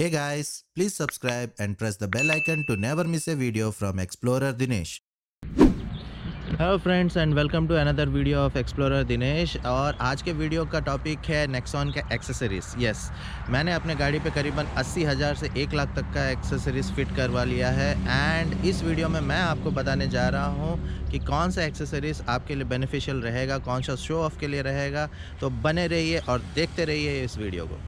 Hey guys, please subscribe and press the bell icon to never miss a video from Explorer Dinesh. Hello friends and welcome to another video of Explorer Dinesh. और आज के video का topic है Nexon के accessories. Yes, मैंने अपने गाड़ी पे करीबन 80,000 से 1 लाख तक का एक्सेसरीज फिट करवा लिया है। एंड इस वीडियो में मैं आपको बताने जा रहा हूँ कि कौन सा एक्सेसरीज आपके लिए बेनिफिशियल रहेगा, कौन सा शो ऑफ के लिए रहेगा। तो बने रहिए और देखते रहिए इस वीडियो को।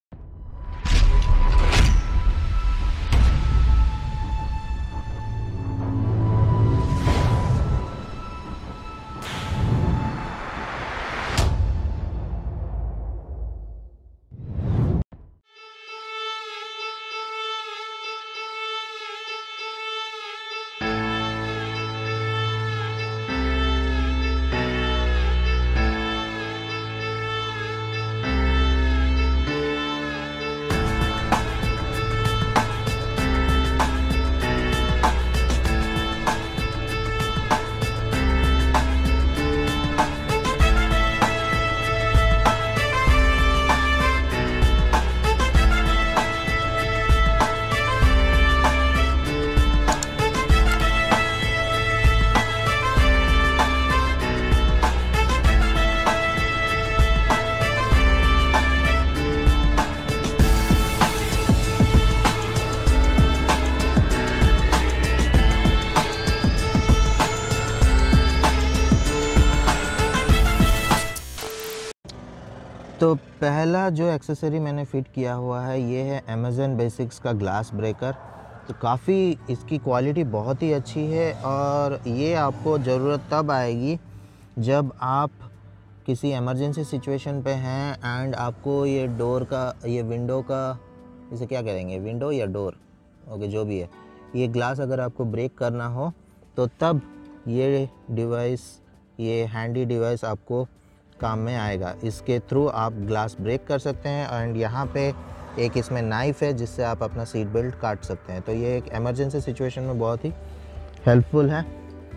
तो पहला जो एक्सेसरी मैंने फ़िट किया हुआ है ये है अमेज़न बेसिक्स का ग्लास ब्रेकर। तो काफ़ी इसकी क्वालिटी बहुत ही अच्छी है और ये आपको ज़रूरत तब आएगी जब आप किसी इमरजेंसी सिचुएशन पे हैं एंड आपको ये डोर का, ये विंडो का, इसे क्या करेंगे, विंडो या डोर, ओके जो भी है, ये ग्लास अगर आपको ब्रेक करना हो तो तब ये डिवाइस, ये हैंडी डिवाइस आपको काम में आएगा। इसके थ्रू आप ग्लास ब्रेक कर सकते हैं एंड यहाँ पे एक इसमें नाइफ़ है जिससे आप अपना सीट बेल्ट काट सकते हैं। तो ये एक इमरजेंसी सिचुएशन में बहुत ही हेल्पफुल है।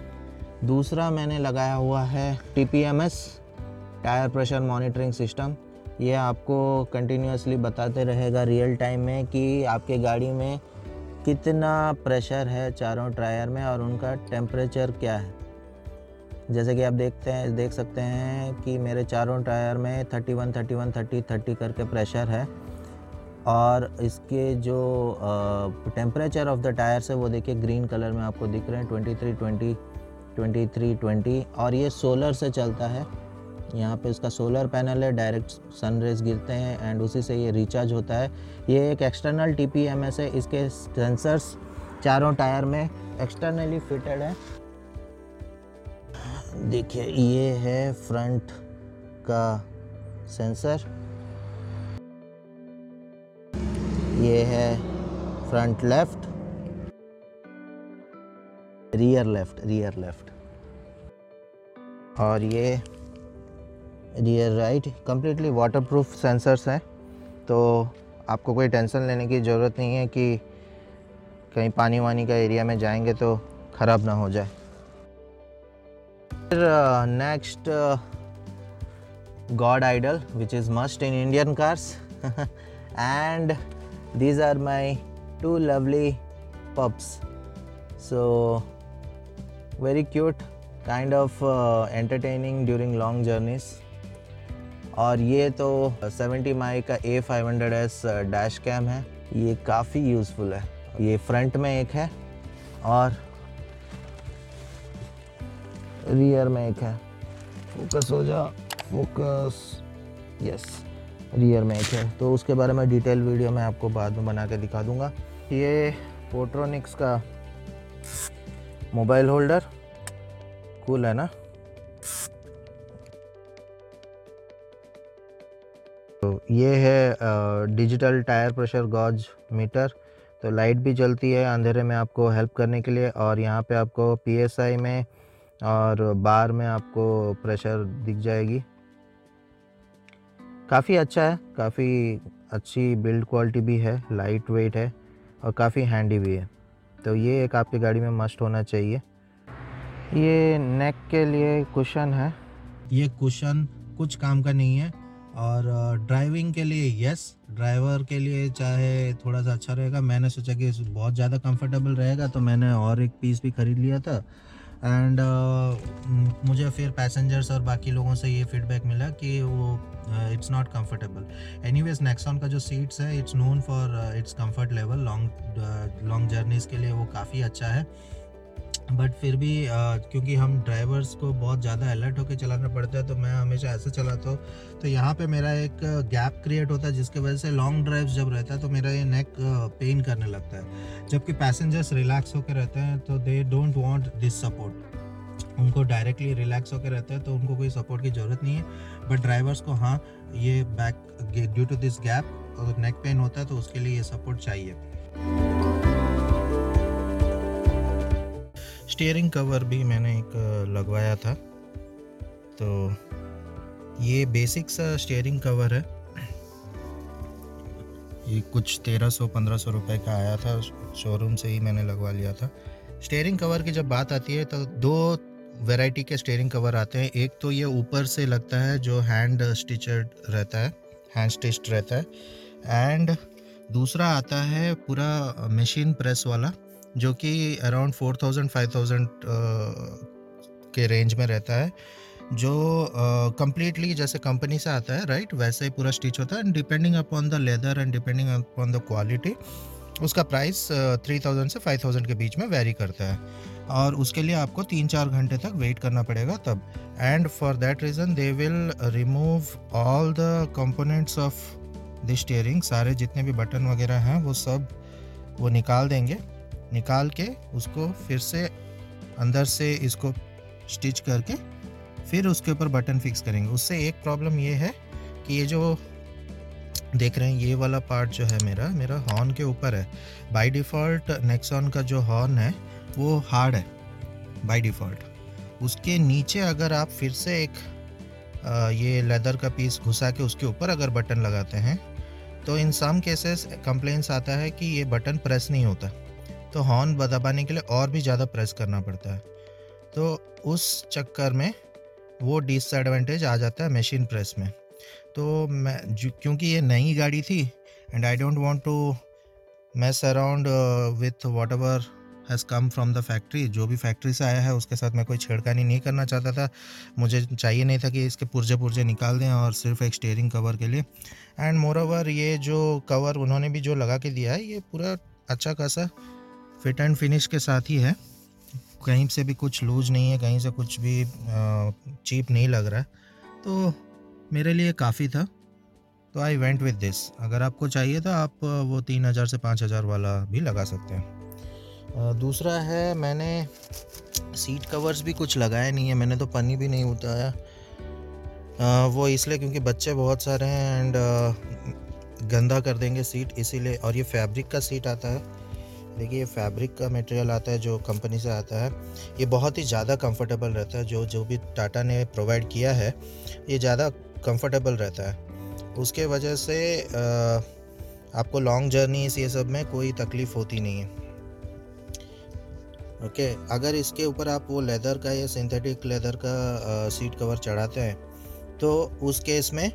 दूसरा मैंने लगाया हुआ है TPMS, tyre pressure monitoring system. ये आपको कंटिन्यूसली बताते रहेगा रियल टाइम में कि आपके गाड़ी में कितना प्रेशर है चारों टायर में और उनका टेम्परेचर क्या है। जैसे कि आप देख सकते हैं कि मेरे चारों टायर में 31, 31, 30, 30 करके प्रेशर है और इसके जो टेम्परेचर ऑफ द टायर्स है वो देखिए ग्रीन कलर में आपको दिख रहे हैं, 23, 20, 23, 20। और ये सोलर से चलता है। यहाँ पे इसका सोलर पैनल है, डायरेक्ट सन रेज गिरते हैं एंड उसी से ये रिचार्ज होता है। ये एक एक्सटर्नल TPMS है। इसके सेंसर्स चारों टायर में एक्सटर्नली फिटेड है। देखिए ये है फ्रंट का सेंसर, ये है फ्रंट लेफ्ट, रियर लेफ्ट और ये rear right. Completely waterproof sensors हैं, तो आपको कोई टेंशन लेने की ज़रूरत नहीं है कि कहीं पानी वानी का एरिया में जाएंगे तो ख़राब ना हो जाए। Next, God Idol, which is must in Indian cars. And these are my two lovely pups. So very cute, kind of entertaining during long journeys. और ये तो 70 माई का A500S डैश कैम है। ये काफ़ी यूज़फुल है। ये फ्रंट में एक है और रियर में एक है। फोकस हो जा, फोकस, यस, रियर में एक है। तो उसके बारे में डिटेल वीडियो मैं आपको बाद में बना के दिखा दूंगा। ये पोट्रोनिक्स का मोबाइल होल्डर, कूल है ना। तो ये है digital tyre pressure gauge meter. तो लाइट भी जलती है अंधेरे में आपको हेल्प करने के लिए और यहाँ पे आपको PSI में और बार में आपको प्रेशर दिख जाएगी। काफ़ी अच्छा है, काफ़ी अच्छी बिल्ड क्वालिटी भी है, लाइट वेट है और काफ़ी हैंडी भी है। तो ये एक आपकी गाड़ी में मस्ट होना चाहिए। ये नेक के लिए कुशन है। ये कुशन कुछ काम का नहीं है, और ड्राइविंग के लिए यस, ड्राइवर के लिए चाहे थोड़ा सा अच्छा रहेगा। मैंने सोचा कि बहुत ज़्यादा कंफर्टेबल रहेगा, तो मैंने और एक पीस भी ख़रीद लिया था। एंड मुझे फिर पैसेंजर्स और बाकी लोगों से ये फीडबैक मिला कि वो it's not comfortable. Anyways Nexon का जो सीट्स है it's known for its comfort level, long journeys के लिए वो काफ़ी अच्छा है। बट फिर भी क्योंकि हम ड्राइवर्स को बहुत ज़्यादा अलर्ट होकर चलाना पड़ता है, तो मैं हमेशा ऐसे चलाता हूँ। तो यहाँ पे मेरा एक गैप क्रिएट होता है, जिसकी वजह से लॉन्ग ड्राइव्स जब रहता है तो मेरा ये नेक पेन करने लगता है। जबकि पैसेंजर्स रिलैक्स होकर रहते हैं, तो they don't want this support. उनको डायरेक्टली रिलैक्स होकर रहते हैं, तो उनको कोई सपोर्ट की ज़रूरत नहीं है। बट ड्राइवर्स को हाँ, ये back due to this gap neck pain होता है, तो उसके लिए ये सपोर्ट चाहिए। स्टीयरिंग कवर भी मैंने एक लगवाया था। तो ये बेसिक सा स्टीयरिंग कवर है, ये कुछ 1300-1500 रुपए का आया था, शोरूम से ही मैंने लगवा लिया था। स्टीयरिंग कवर की जब बात आती है तो दो वैरायटी के स्टीयरिंग कवर आते हैं। एक तो ये ऊपर से लगता है जो हैंड स्टिचड रहता है, हैंड स्टिच्ड रहता है। एंड दूसरा आता है पूरा मशीन प्रेस वाला, जो कि अराउंड 4000-5000 के रेंज में रहता है, जो कंप्लीटली जैसे कंपनी से आता है, राइट, वैसे ही पूरा स्टिच होता है। And depending upon the leather and depending upon the quality, उसका प्राइस 3000 से 5000 के बीच में वेरी करता है। और उसके लिए आपको 3-4 घंटे तक वेट करना पड़ेगा तब। And for that reason they will remove all the components of the steering. सारे जितने भी बटन वगैरह हैं वो सब वो निकाल देंगे। निकाल के उसको फिर से अंदर से इसको स्टिच करके फिर उसके ऊपर बटन फिक्स करेंगे। उससे एक प्रॉब्लम ये है कि ये जो देख रहे हैं ये वाला पार्ट जो है मेरा हॉर्न के ऊपर है। बाय डिफ़ॉल्ट नेक्सॉन का जो हॉर्न है वो हार्ड है बाय डिफ़ॉल्ट। उसके नीचे अगर आप फिर से एक ये लेदर का पीस घुसा के उसके ऊपर अगर बटन लगाते हैं, तो इन सम केसेस कंप्लेंट्स आता है कि ये बटन प्रेस नहीं होता, तो हॉर्न दबाने के लिए और भी ज़्यादा प्रेस करना पड़ता है। तो उस चक्कर में वो डिसएडवांटेज आ जाता है मशीन प्रेस में। तो मैं क्योंकि ये नई गाड़ी थी and I don't want to mess around with whatever has come from the factory. जो भी फैक्ट्री से आया है उसके साथ मैं कोई छेड़खानी नहीं करना चाहता था। मुझे चाहिए नहीं था कि इसके पुर्जे पुर्जे निकाल दें और सिर्फ एक स्टीयरिंग कवर के लिए। एंड मोर ओवर ये जो कवर उन्होंने भी जो लगा के दिया है, ये पूरा अच्छा खासा फिट एंड फिनिश के साथ ही है। कहीं से भी कुछ लूज नहीं है, कहीं से कुछ भी चीप नहीं लग रहा है, तो मेरे लिए काफ़ी था। तो आई वेंट विद दिस। अगर आपको चाहिए तो आप वो 3000 से 5000 वाला भी लगा सकते हैं। दूसरा है, मैंने सीट कवर्स भी कुछ लगाए नहीं है, मैंने तो पन्नी भी नहीं उतारा। वो इसलिए क्योंकि बच्चे बहुत सारे हैं एंड गंदा कर देंगे सीट, इसीलिए। और ये फैब्रिक का सीट आता है, देखिए ये फैब्रिक का मटेरियल आता है जो कंपनी से आता है। ये बहुत ही ज़्यादा कंफर्टेबल रहता है, जो भी टाटा ने प्रोवाइड किया है ये ज़्यादा कंफर्टेबल रहता है। उसके वजह से आपको लॉन्ग जर्नीज़ ये सब में कोई तकलीफ़ होती नहीं है। ओके, अगर इसके ऊपर आप वो लेदर का या सिंथेटिक लेदर का सीट कवर चढ़ाते हैं, तो उस केस में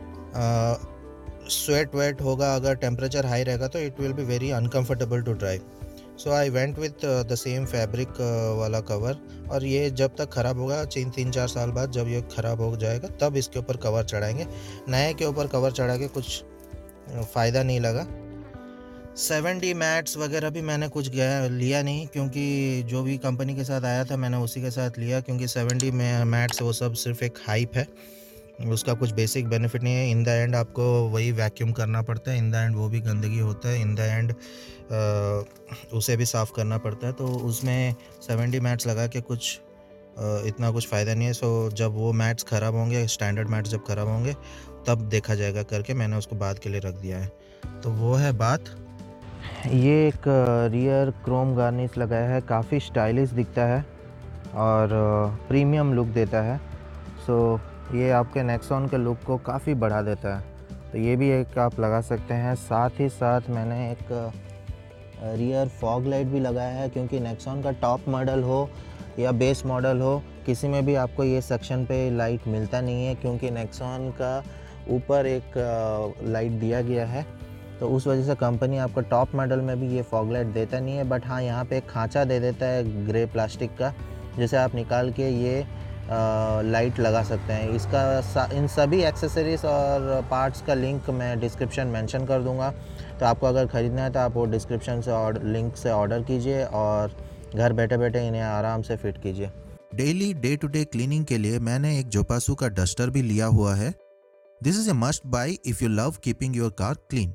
स्वेट वेट होगा, अगर टेम्परेचर हाई रहेगा तो it will be very uncomfortable to drive. So I went with the same fabric वाला कवर। और ये जब तक ख़राब होगा, 3-4 साल बाद जब ये ख़राब हो जाएगा तब इसके ऊपर कवर चढ़ाएंगे। नए के ऊपर कवर चढ़ा के कुछ फ़ायदा नहीं लगा। 7D मैट्स वगैरह भी मैंने कुछ लिया नहीं, क्योंकि जो भी कंपनी के साथ आया था मैंने उसी के साथ लिया, क्योंकि 7D में मैट्स वो सब सिर्फ एक हाइप है, उसका कुछ बेसिक बेनिफिट नहीं है। इन द एंड आपको वही वैक्यूम करना पड़ता है, इन द एंड वो भी गंदगी होता है, इन द एंड उसे भी साफ़ करना पड़ता है। तो उसमें 7D मैट्स लगा के कुछ इतना कुछ फ़ायदा नहीं है। सो जब वो मैट्स ख़राब होंगे, स्टैंडर्ड मैट्स जब ख़राब होंगे तब देखा जाएगा करके मैंने उसको बाद के लिए रख दिया है। तो वो है बात। ये एक रियर क्रोम गार्निश लगाया है, काफ़ी स्टाइलिश दिखता है और प्रीमियम लुक देता है। सो ये आपके नेक्सॉन के लुक को काफ़ी बढ़ा देता है, तो ये भी एक आप लगा सकते हैं। साथ ही साथ मैंने एक रियर फॉग लाइट भी लगाया है, क्योंकि नेक्सॉन का टॉप मॉडल हो या बेस मॉडल हो, किसी में भी आपको ये सेक्शन पे लाइट मिलता नहीं है, क्योंकि नेक्सॉन का ऊपर एक लाइट दिया गया है, तो उस वजह से कंपनी आपको टॉप मॉडल में भी ये फॉग लाइट देता नहीं है। बट हाँ, यहाँ पे एक खांचा दे देता है ग्रे प्लास्टिक का, जिसे आप निकाल के ये लाइट लगा सकते हैं। इसका इन सभी एक्सेसरीज़ और पार्ट्स का लिंक मैं डिस्क्रिप्शन मेंशन कर दूंगा, तो आपको अगर ख़रीदना है तो आप वो डिस्क्रिप्शन से लिंक से ऑर्डर कीजिए और घर बैठे बैठे इन्हें आराम से फिट कीजिए। Daily day to day cleaning के लिए मैंने एक जोपासू का डस्टर भी लिया हुआ है। This is a must buy if you love keeping your car clean.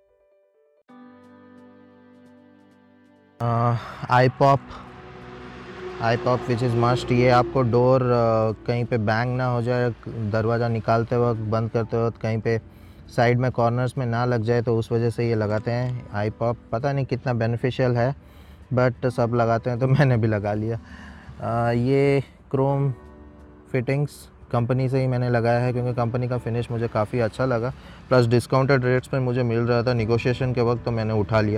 I pop which is must. ये आपको डोर कहीं पे बैंग ना हो जाए, दरवाज़ा निकालते वक्त, बंद करते वक्त कहीं पे साइड में कॉर्नर्स में ना लग जाए, तो उस वजह से ये लगाते हैं आई पॉप। पता नहीं कितना बेनिफिशियल है, बट सब लगाते हैं तो मैंने भी लगा लिया। ये क्रोम फिटिंग्स कंपनी से ही मैंने लगाया है, क्योंकि कंपनी का फिनिश मुझे काफ़ी अच्छा लगा, प्लस डिस्काउंटेड रेट्स पर मुझे मिल रहा था निगोशिएशन के वक्त, तो मैंने उठा लिया।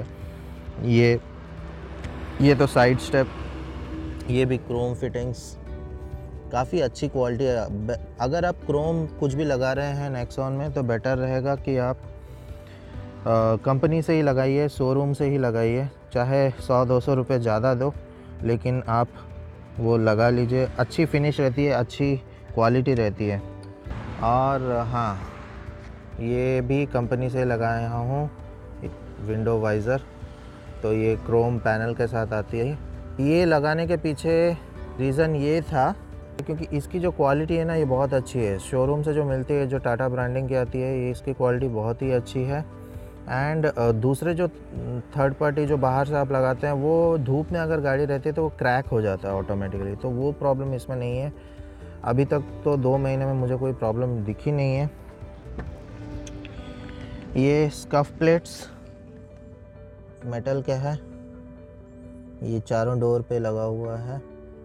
ये तो साइड स्टेप, ये भी क्रोम फिटिंग्स, काफ़ी अच्छी क्वालिटी है। अगर आप क्रोम कुछ भी लगा रहे हैं नेक्सॉन में, तो बेटर रहेगा कि आप कंपनी से ही लगाइए, शोरूम से ही लगाइए, चाहे 100-200 रुपये ज़्यादा दो, लेकिन आप वो लगा लीजिए। अच्छी फिनिश रहती है, अच्छी क्वालिटी रहती है। और हाँ, ये भी कंपनी से लगाया हूँ विंडो वाइज़र, तो ये क्रोम पैनल के साथ आती है। ये लगाने के पीछे रीज़न ये था क्योंकि इसकी जो क्वालिटी है ना, ये बहुत अच्छी है। शोरूम से जो मिलती है, जो टाटा ब्रांडिंग की आती है, ये इसकी क्वालिटी बहुत ही अच्छी है। एंड दूसरे जो थर्ड पार्टी जो बाहर से आप लगाते हैं, वो धूप में अगर गाड़ी रहती है तो वो क्रैक हो जाता है ऑटोमेटिकली, तो वो प्रॉब्लम इसमें नहीं है। अभी तक तो 2 महीने में मुझे कोई प्रॉब्लम दिखी नहीं है। ये स्कफ प्लेट्स मेटल के है, ये चारों डोर पे लगा हुआ है।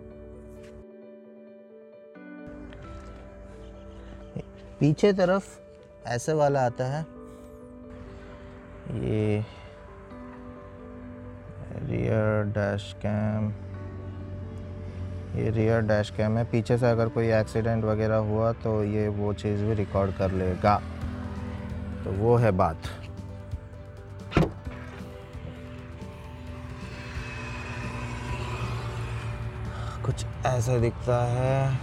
पीछे तरफ ऐसे वाला आता है, ये रियर डैश कैम, ये रियर डैश कैम है। पीछे से अगर कोई एक्सीडेंट वगैरह हुआ तो ये वो चीज़ भी रिकॉर्ड कर लेगा, तो वो है बात। कुछ ऐसा दिखता है।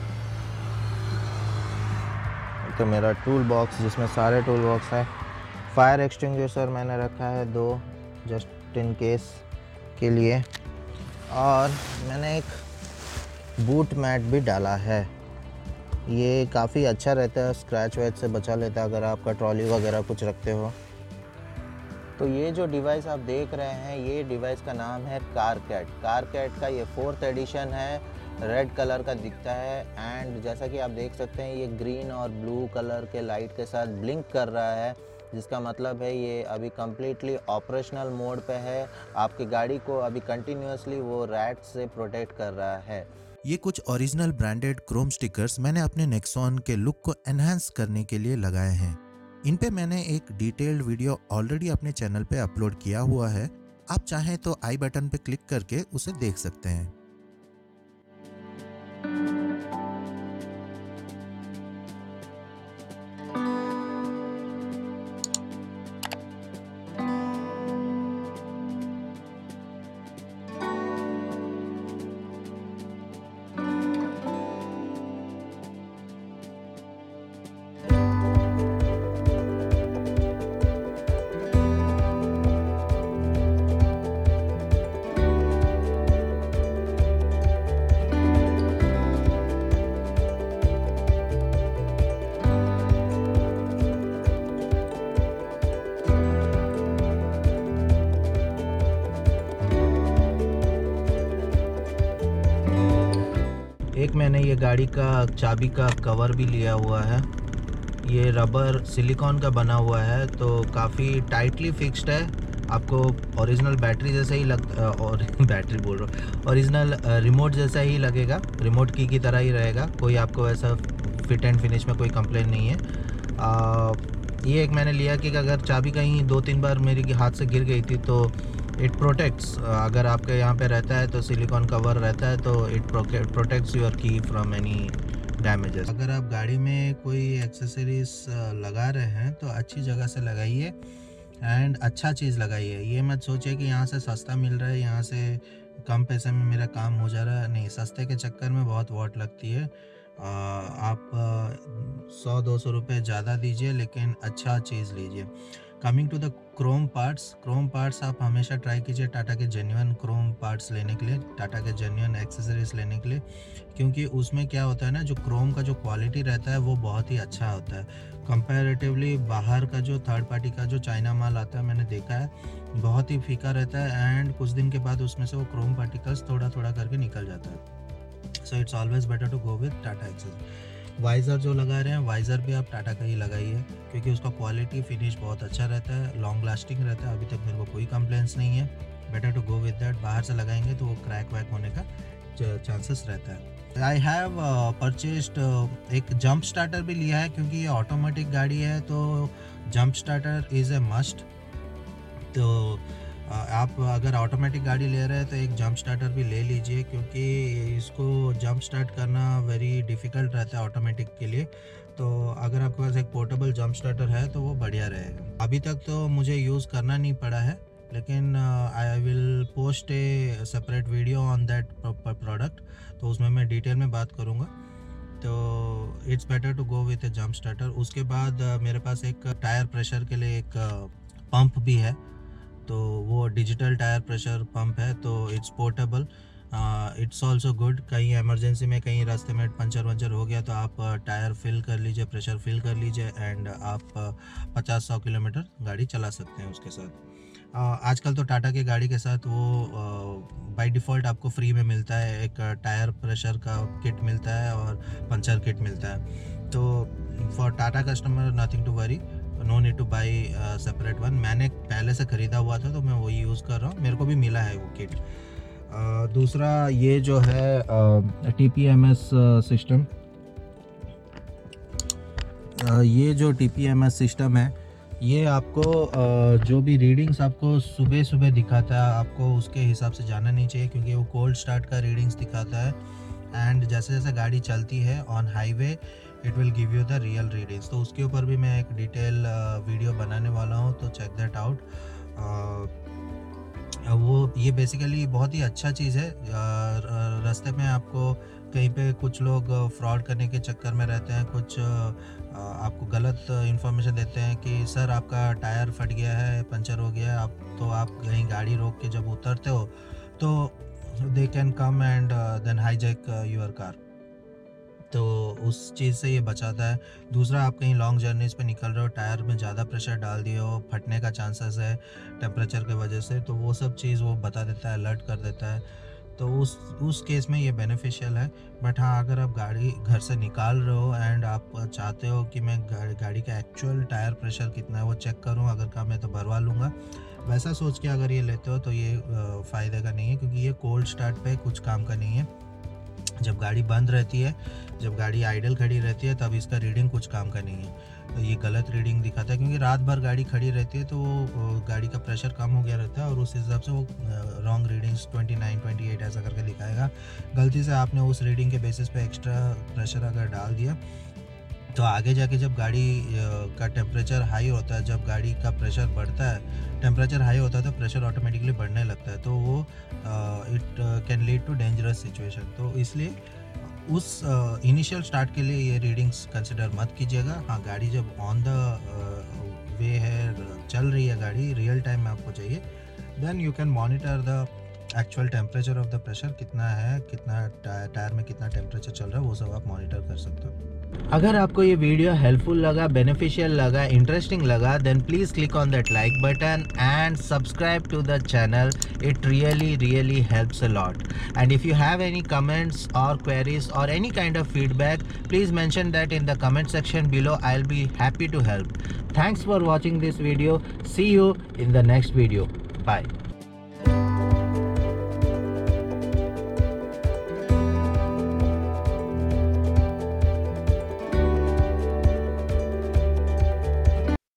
तो मेरा टूल बॉक्स, जिसमें सारे टूल बॉक्स है। फायर एक्सटिंग्विशर मैंने रखा है 2, जस्ट इन केस के लिए। और मैंने एक बूट मैट भी डाला है, ये काफ़ी अच्छा रहता है, स्क्रैच वैच से बचा लेता है अगर आपका ट्रॉली वगैरह कुछ रखते हो। तो ये जो डिवाइस आप देख रहे हैं, ये डिवाइस का नाम है कारकैट। कारकैट का ये 4th एडिशन है, रेड कलर का दिखता है। एंड जैसा कि आप देख सकते हैं, ये ग्रीन और ब्लू कलर के लाइट के साथ ब्लिंक कर रहा है, जिसका मतलब है ये अभी कम्प्लीटली ऑपरेशनल मोड पे है। आपकी गाड़ी को अभी कंटिन्यूसली वो रैट से प्रोटेक्ट कर रहा है। ये कुछ ओरिजिनल ब्रांडेड क्रोम स्टिकर्स मैंने अपने नेक्सॉन के लुक को एनहांस करने के लिए लगाए हैं। इन पे मैंने एक डिटेल्ड वीडियो ऑलरेडी अपने चैनल पे अपलोड किया हुआ है, आप चाहें तो आई बटन पे क्लिक करके उसे देख सकते हैं। एक मैंने ये गाड़ी का चाबी का कवर भी लिया हुआ है, ये रबर सिलिकॉन का बना हुआ है, तो काफ़ी टाइटली फिक्स्ड है। आपको ओरिजिनल बैटरी जैसा ही और बैटरी बोल रहा हूँ, ओरिजिनल रिमोट जैसा ही लगेगा, रिमोट की तरह ही रहेगा। कोई आपको ऐसा फिट एंड फिनिश में कोई कंप्लेन नहीं है। ये एक मैंने लिया कि अगर चाबी कहीं 2-3 बार मेरी हाथ से गिर गई थी तो इट प्रोटेक्ट्स, अगर आपके यहाँ पे रहता है तो सिलिकॉन कवर रहता है, तो it protects your key from any damages. अगर आप गाड़ी में कोई एक्सेसरीज लगा रहे हैं तो अच्छी जगह से लगाइए एंड अच्छा चीज़ लगाइए। ये मत सोचिए कि यहाँ से सस्ता मिल रहा है, यहाँ से कम पैसे में मेरा काम हो जा रहा है। नहीं, सस्ते के चक्कर में बहुत वॉट लगती है। आप 100-200 रुपये ज़्यादा दीजिए लेकिन अच्छा चीज़ लीजिए। Coming to the chrome parts आप हमेशा ट्राई कीजिए टाटा के जेन्युइन क्रोम पार्ट्स लेने के लिए, टाटा के जेन्युइन एक्सेसरीज लेने के लिए, क्योंकि उसमें क्या होता है ना, जो क्रोम का जो क्वालिटी रहता है वो बहुत ही अच्छा होता है कंपैरेटिवली। बाहर का जो थर्ड पार्टी का जो चाइना माल आता है मैंने देखा है, बहुत ही फीका रहता है एंड कुछ दिन के बाद उसमें से वो क्रोम पार्टिकल्स थोड़ा थोड़ा करके निकल जाता है। So it's always better to go with Tata accessories. Visor जो लगा रहे हैं, वाइज़र भी आप टाटा का ही लगाइए, क्योंकि उसका क्वालिटी फिनिश बहुत अच्छा रहता है, लॉन्ग लास्टिंग रहता है। अभी तक मेरे को कोई कंप्लेंट्स नहीं है। Better to go with that. बाहर से लगाएंगे तो वो क्रैक वैक होने का चांसेस रहता है। आई हैव परचेस्ड एक जंप स्टार्टर भी लिया है, क्योंकि ये ऑटोमेटिक गाड़ी है तो jump starter is a must. तो आप अगर ऑटोमेटिक गाड़ी ले रहे हैं तो एक जंप स्टार्टर भी ले लीजिए, क्योंकि इसको जंप स्टार्ट करना वेरी डिफ़िकल्ट रहता है ऑटोमेटिक के लिए। तो अगर आपके पास एक पोर्टेबल जंप स्टार्टर है तो वो बढ़िया रहेगा। अभी तक तो मुझे यूज़ करना नहीं पड़ा है, लेकिन I will post a separate video on that product, तो उसमें मैं डिटेल में बात करूँगा। तो it's better to go with a jump starter. उसके बाद मेरे पास एक टायर प्रेशर के लिए एक पंप भी है, तो वो डिजिटल टायर प्रेशर पंप है, तो it's portable, it's also good. कहीं इमरजेंसी में कहीं रास्ते में पंचर वंचर हो गया तो आप टायर फिल कर लीजिए, प्रेशर फिल कर लीजिए एंड आप 50-100 किलोमीटर गाड़ी चला सकते हैं उसके साथ। आजकल तो टाटा की गाड़ी के साथ वो बाय डिफ़ॉल्ट आपको फ्री में मिलता है, एक टायर प्रेशर का किट मिलता है और पंचर किट मिलता है। तो for Tata customer nothing to worry, no need to buy separate one. मैंने पहले से ख़रीदा हुआ था तो मैं वही यूज़ कर रहा हूँ, मेरे को भी मिला है वो किट। दूसरा ये जो है TPMS सिस्टम, ये जो TPMS सिस्टम है ये आपको जो भी रीडिंग्स आपको सुबह सुबह दिखाता है, आपको उसके हिसाब से जाना नहीं चाहिए, क्योंकि वो कोल्ड स्टार्ट का रीडिंग्स दिखाता है एंड जैसे जैसे गाड़ी चलती है on highway it will give you the real readings. तो उसके ऊपर भी मैं एक डिटेल वीडियो बनाने वाला हूँ, तो चेक दैट आउट। वो ये बेसिकली बहुत ही अच्छा चीज़ है। रास्ते में आपको कहीं पे कुछ लोग फ्रॉड करने के चक्कर में रहते हैं, कुछ आपको गलत इन्फॉर्मेशन देते हैं कि सर आपका टायर फट गया है, पंचर हो गया है। आप कहीं गाड़ी रोक के जब उतरते हो तो they can come and then hijack your car, तो उस चीज़ से ये बचाता है। दूसरा, आप कहीं लॉन्ग जर्नीज़ पे निकल रहे हो, टायर में ज़्यादा प्रेशर डाल दिए हो, फटने का चांसेस है टेम्परेचर की वजह से, तो वो सब चीज़ वो बता देता है, अलर्ट कर देता है। तो उस केस में ये बेनिफिशियल है। बट हाँ, अगर आप गाड़ी घर से निकाल रहे हो एंड आप चाहते हो कि मैं गाड़ी का एक्चुअल टायर प्रेशर कितना है वो चेक करूँ, अगर कम है तो भरवा लूँगा, वैसा सोच के अगर ये लेते हो तो ये फ़ायदे का नहीं है, क्योंकि ये कोल्ड स्टार्ट पे कुछ काम का नहीं है। जब गाड़ी बंद रहती है, जब गाड़ी आइडल खड़ी रहती है, तब इसका रीडिंग कुछ काम का नहीं है। तो ये गलत रीडिंग दिखाता है, क्योंकि रात भर गाड़ी खड़ी रहती है तो वो गाड़ी का प्रेशर कम हो गया रहता है और उस हिसाब से वो रॉन्ग रीडिंग्स 29-28 ऐसा करके दिखाएगा। गलती से आपने उस रीडिंग के बेसिस पे एक्स्ट्रा प्रेशर अगर डाल दिया तो आगे जाके जब गाड़ी का टेम्परेचर हाई होता है, जब गाड़ी का प्रेशर बढ़ता है, टेम्परेचर हाई होता है तो प्रेशर ऑटोमेटिकली बढ़ने लगता है, तो वो it can lead to dangerous situation. तो इसलिए उस इनिशियल स्टार्ट के लिए ये रीडिंग्स कंसिडर मत कीजिएगा। हाँ, गाड़ी जब ऑन द वे है, चल रही है गाड़ी, रियल टाइम में आपको चाहिए, then you can monitor the actual temperature of the pressure कितना है, कितना टायर में कितना टेम्परेचर चल रहा है, वो सब आप मॉनिटर कर सकते हो। अगर आपको ये वीडियो हेल्पफुल लगा, बेनिफिशियल लगा, इंटरेस्टिंग लगा, then please click on that like button and subscribe to the channel. It really helps a lot. And if you have any comments or queries or any kind of feedback, please mention that in the comment section below. I'll be happy to help. Thanks for watching this video. See you in the next video. Bye.